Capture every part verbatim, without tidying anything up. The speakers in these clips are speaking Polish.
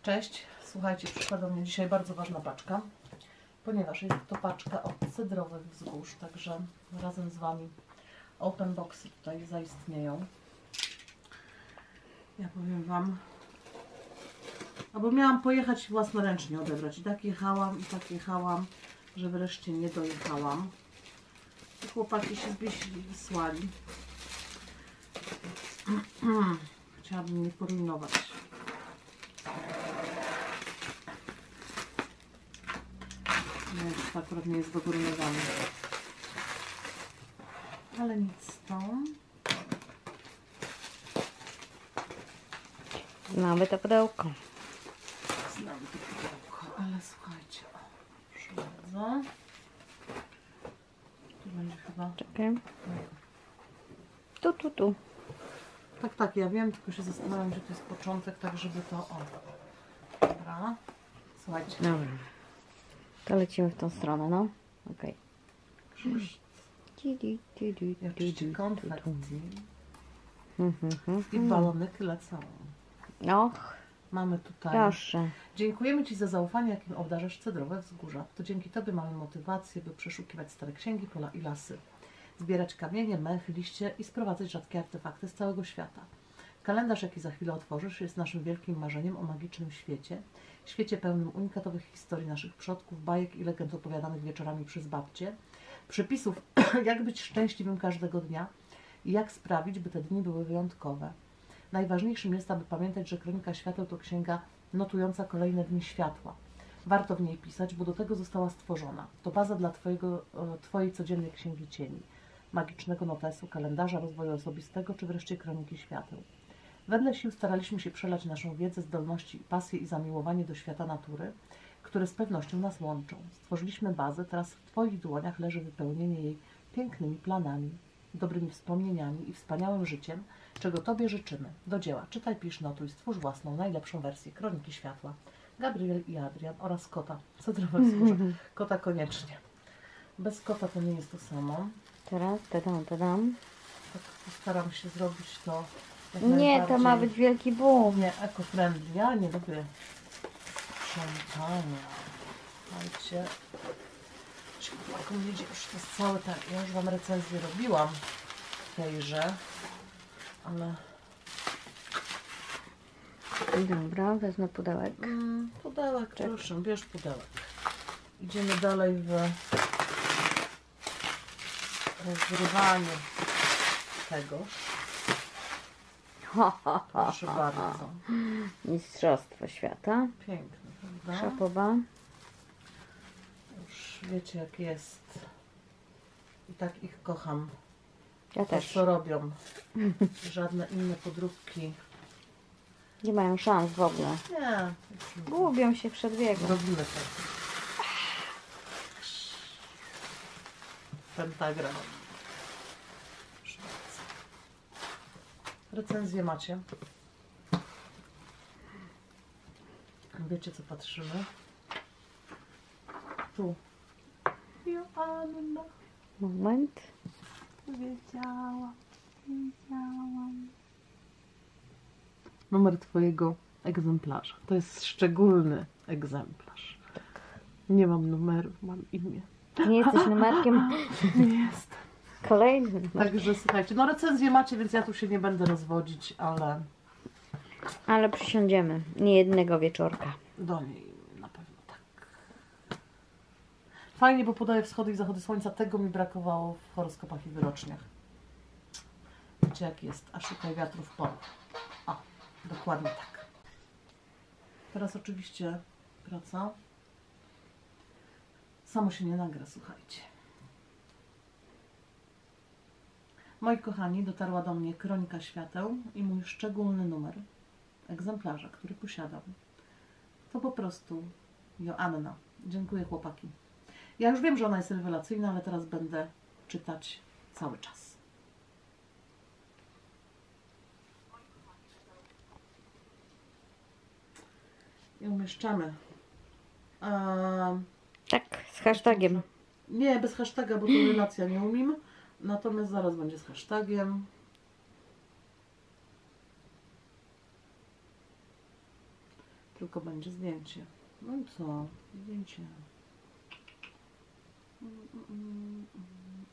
Cześć, słuchajcie, przyszła do mnie dzisiaj bardzo ważna paczka, ponieważ jest to paczka od Cedrowych Wzgórz, także razem z Wami open boxy tutaj zaistnieją. Ja powiem Wam, albo miałam pojechać własnoręcznie odebrać i tak jechałam, i tak jechałam, że wreszcie nie dojechałam. I chłopaki się zbiesili i wysłali. Chciałabym nie porujnować. Nie, to akurat nie jest do porujnowania. Ale nic to. Znamy to pudełko. Znamy to pudełko, ale słuchajcie, o, proszę bardzo. Tu będzie chyba... Czekaj. Tu, tu, tu. Tak, tak, ja wiem, tylko się zastanawiam, że to jest początek, tak żeby to... O, dobra. Słuchajcie. Dobra. To lecimy w tą stronę, no. Okej. I oczywiście konfetti. Okay. I balonyki lecą. Och, Mamy tutaj... proszę. Dziękujemy Ci za zaufanie, jakim obdarzasz Cedrowe Wzgórza. To dzięki Tobie mamy motywację, by przeszukiwać stare księgi, pola i lasy. Zbierać kamienie, mech, liście i sprowadzać rzadkie artefakty z całego świata. Kalendarz, jaki za chwilę otworzysz, jest naszym wielkim marzeniem o magicznym świecie. Świecie pełnym unikatowych historii naszych przodków, bajek i legend opowiadanych wieczorami przez babcie. Przepisów, jak być szczęśliwym każdego dnia i jak sprawić, by te dni były wyjątkowe. Najważniejszym jest, aby pamiętać, że Kronika Świateł to księga notująca kolejne dni światła. Warto w niej pisać, bo do tego została stworzona. To baza dla twojego, Twojej codziennej księgi cieni, magicznego notesu, kalendarza rozwoju osobistego, czy wreszcie Kroniki Świateł. Wedle sił staraliśmy się przelać naszą wiedzę, zdolności, pasję i zamiłowanie do świata natury, które z pewnością nas łączą. Stworzyliśmy bazę, teraz w Twoich dłoniach leży wypełnienie jej pięknymi planami, dobrymi wspomnieniami i wspaniałym życiem, czego Tobie życzymy. Do dzieła. Czytaj, pisz, notuj, stwórz własną, najlepszą wersję Kroniki Światła. Gabriel i Adrian oraz kota. Cedrowe Wzgórze. Kota koniecznie. Bez kota to nie jest to samo. Teraz, tadam, tadam. Tak postaram się zrobić to jak Nie, to ma być wielki boom. nie eco-friendly. Ja nie lubię sprzątania. Słuchajcie. Jaką jedzie już to jest całe tak. Ja już Wam recenzję robiłam w tejże, ale Dobra, wezmę pudełek. mm, pudełek, proszę, bierz pudełek. Idziemy dalej w rozgrywanie tego. Proszę bardzo. Mistrzostwo świata. Piękne, prawda? Szapoba. Już wiecie jak jest. I tak ich kocham. Ja To, też. co robią. Żadne inne podróbki. Nie mają szans w ogóle. Nie. Gubią się przed biegiem. Robimy tak. Pentagram. Proszę bardzo. Recenzję macie. Wiecie co patrzymy? Tu. Joanna. Moment. Wiedziałam. Wiedziałam. Numer Twojego egzemplarza. To jest szczególny egzemplarz. Nie mam numeru, mam imię. Nie jesteś numerkiem. Nie jest. Kolejny numer. Także słuchajcie, no recenzję macie, więc ja tu się nie będę rozwodzić, ale Ale przysiądziemy. Nie jednego wieczorka. do niej na pewno tak. Fajnie, bo podaje wschody i zachody słońca. Tego mi brakowało w horoskopach i wyroczniach. Wiecie jak jest, a szukaj wiatru w polu. O, dokładnie tak. Teraz oczywiście praca. Samo się nie nagra, słuchajcie. Moi kochani, dotarła do mnie Kronika Świateł i mój szczególny numer egzemplarza, który posiadam. To po prostu Joanna. Dziękuję chłopaki. Ja już wiem, że ona jest rewelacyjna, ale teraz będę czytać cały czas. I umieszczamy. Um, Tak, z hashtagiem. Nie, bez hashtaga, bo to relacja nie umiem. Natomiast zaraz będzie z hashtagiem. tylko będzie zdjęcie. No i co? Zdjęcie. Mm, mm, mm, mm.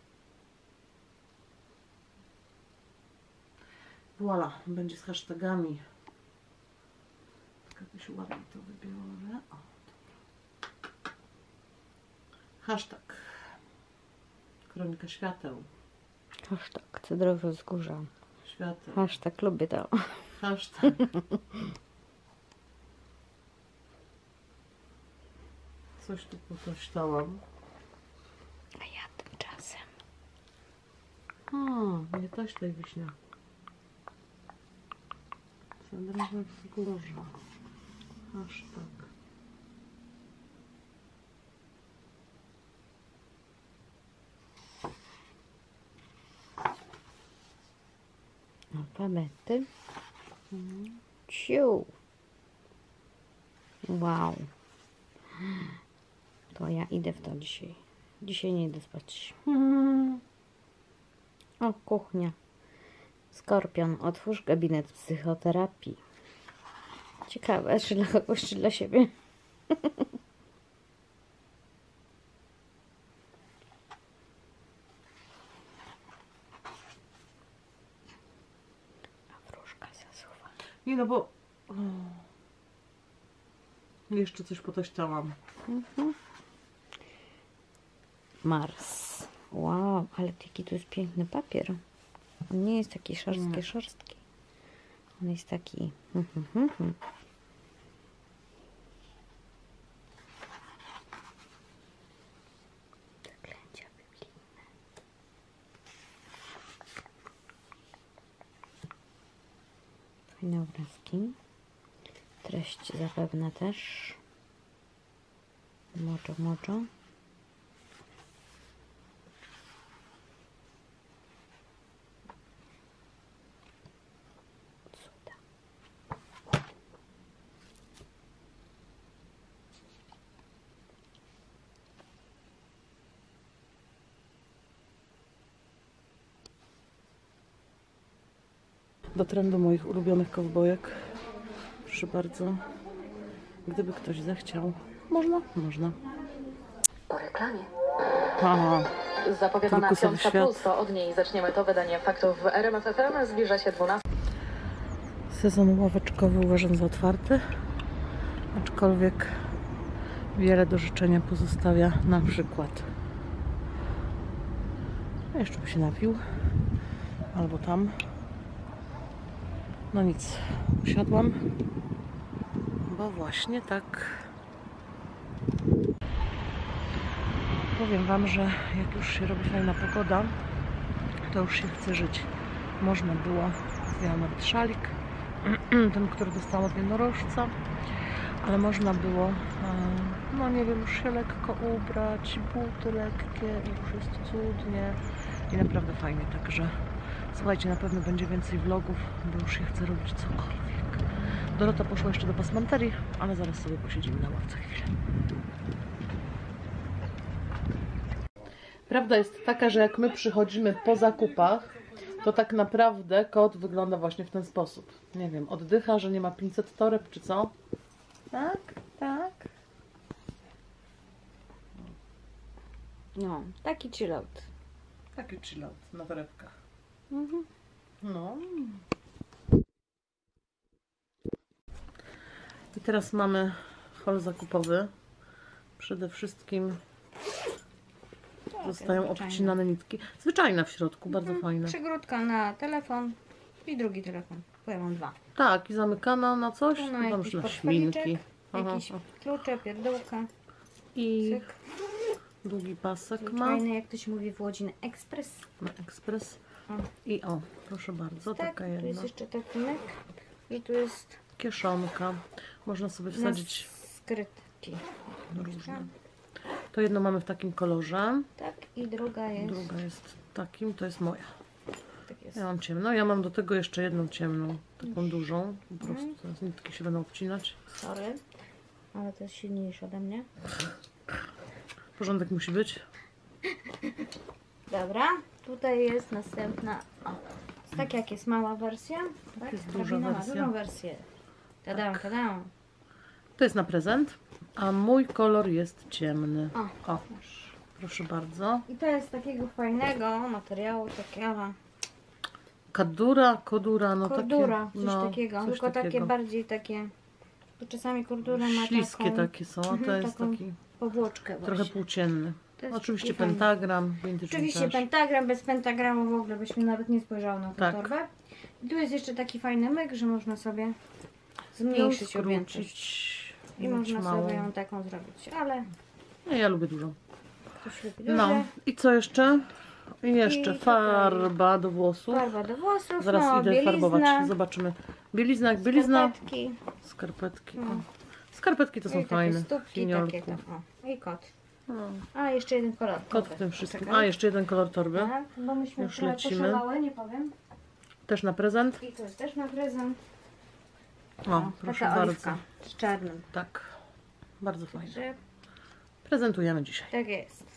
Voila, będzie z hashtagami. Tak jakoś ładnie to wybiorę. O, dobra. Hashtag Kronika Świateł. Hashtag Cedrowe Wzgórza. Świateł. Hashtag lubię to. Hashtag. Coś tu potośtałam. A ja tymczasem. A, nie toś tej wiśnia. Cedrowe Wzgórza. Hashtag. Alfabety. Ciu. Wow. To ja idę w to dzisiaj. Dzisiaj nie idę spać. O, kuchnia. Skorpion. Otwórz gabinet psychoterapii. Ciekawe, czy dla kogoś, czy dla siebie. A wróżka zasuwa. Nie no bo... O. Jeszcze coś potośtałam. Mhm. Mars. Wow, ale jaki to jest piękny papier. On nie jest taki szorstki, Nie. szorstki. On jest taki... Mhm, mhm. Zaklęcia biblijne. Fajne obrazki. Treść zapewne też. Moczo, moczo. Cuda. Do trendu moich ulubionych kowbojek. Proszę bardzo. Gdyby ktoś zechciał. Można? Można. Po reklamie. Aha. Zapowiadana Turkusowy piątka świat. plus, to od niej zaczniemy to wydanie faktów w R M F F M. Zbliża się dwunasta. Sezon ławeczkowy uważam za otwarty. Aczkolwiek wiele do życzenia pozostawia, na przykład a jeszcze by się napił albo tam. No nic, usiadłam, bo właśnie tak powiem wam, że jak już się robi fajna pogoda, to już się chce żyć. Można było, zdjęłam nawet szalik, ten, który dostałam od jednorożca, ale można było, no nie wiem, już się lekko ubrać, buty lekkie, już jest cudnie i naprawdę fajnie, także słuchajcie, na pewno będzie więcej vlogów, bo już się chce robić cokolwiek. Dorota poszła jeszcze do pasmanterii, ale zaraz sobie posiedzimy na ławce chwilę. Prawda jest taka, że jak my przychodzimy po zakupach, to tak naprawdę kot wygląda właśnie w ten sposób. Nie wiem, oddycha, że nie ma pięćset toreb, czy co? Tak, tak. No, taki chillout. Taki chillout na torebkach. Mhm. No. I teraz mamy haul zakupowy. Przede wszystkim zostają zwyczajna. obcinane nitki. Zwyczajna w środku, bardzo Mhm. fajna. Przygródka na telefon i drugi telefon. Bo ja mam dwa. Tak, i zamykana na coś, Tu tu na tam jakiś już na portfeliczek, szminki. Aha, jakieś aha. klucze, pierdółka. I Cyk. długi pasek ma Zwyczajny, jak to się mówi w Łodzi, na ekspres. na ekspres. O. I o, proszę bardzo, Tak, taka tu jest jedna jeszcze taki myk. I tu jest kieszonka. Można sobie na wsadzić skrytki. różne. To jedno mamy w takim kolorze, Tak, i druga jest. druga jest takim, to jest moja. Tak jest. Ja mam ciemną, ja mam do tego jeszcze jedną ciemną, taką dużą. Po prostu Mhm. teraz nitki się będą obcinać. Sorry, ale to jest silniejsze ode mnie. Porządek musi być. Dobra, tutaj jest następna. O, tak jak jest mała wersja, tak? jest duża Karabina ma wersja. dużą wersję. Tadam, Tak. tadam. To jest na prezent, a mój kolor jest ciemny. O, O, proszę bardzo. i to jest takiego fajnego materiału, takiego Kadura, kodura, no kordura, takie. coś no, takiego, coś tylko takie takiego. bardziej takie, bo czasami kordura ma Śliskie taką takie są, a to Mhm, jest taką taki powłoczkę właśnie. trochę płócienny. To jest Oczywiście taki fajny. pentagram, vintage Oczywiście vintage. pentagram, bez pentagramu w ogóle byśmy nawet nie spojrzały na tę Tak. torbę. I tu jest jeszcze taki fajny myk, że można sobie Ją zmniejszyć objętość. skrócić. I mieć można małą. sobie ją taką zrobić, ale No, ja lubię dużo. ktoś lubi duże. No i co jeszcze? I jeszcze I tutaj farba do włosów. Farba do włosów, Zaraz no, idę bielizna, farbować. Zobaczymy. Bielizna jak bielizna. skarpetki. Skarpetki. No. O. Skarpetki to I są takie fajne. stópki, Finiolku. takie tam, o. I kot. No. A, jeszcze jeden kolor. Kot w torby. tym wszystkim. Poczekaj. A, jeszcze jeden kolor torby. Tak, bo myśmy Już trochę lecimy. poszalały, nie powiem. Też na prezent. I to jest też na prezent. O, proszę taka bardzo. oliwka z czarnym. Tak. Bardzo fajnie. Że Prezentujemy dzisiaj. tak jest.